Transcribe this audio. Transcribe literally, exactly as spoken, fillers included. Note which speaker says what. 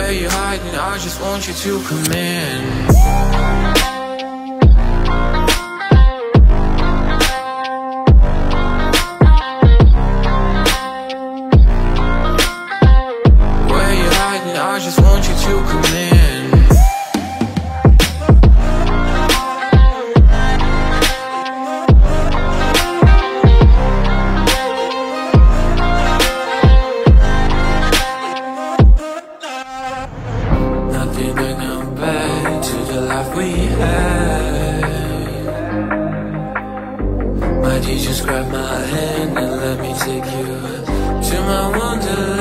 Speaker 1: Where you hiding? I just want you to come in. I just want you to come in. Nothing to compare to the life we had. Might you just grab my hand and let me take you to my wonderland.